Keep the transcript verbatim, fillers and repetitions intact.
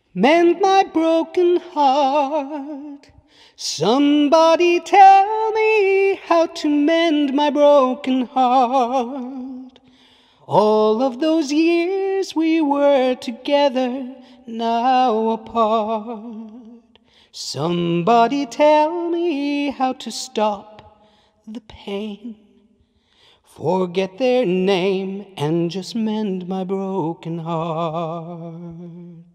Mend my broken heart. Somebody tell me how to mend my broken heart. All of those years we were together, now apart. Somebody tell me how to stop the pain. Forget their name and just mend my broken heart.